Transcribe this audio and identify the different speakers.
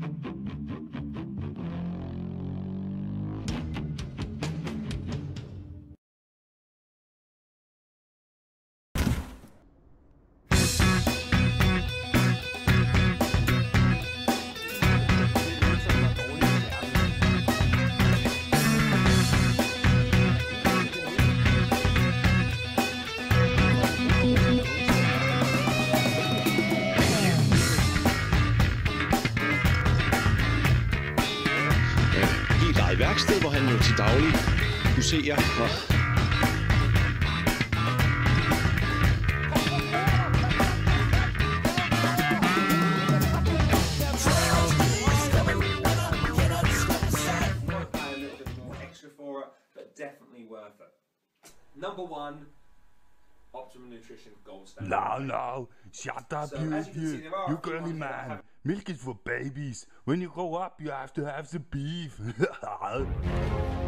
Speaker 1: Værksted, hvor han jo til daglig huserer.
Speaker 2: Extra for it, but definitely worth it. Number one, Optimum Nutrition Gold Standard.
Speaker 3: No, shut up,
Speaker 2: So, as you can see, there are
Speaker 3: you
Speaker 2: a few
Speaker 3: girly
Speaker 2: ones that
Speaker 3: man.
Speaker 2: have-
Speaker 3: Milk is for babies. When you grow up, you have to have the beef.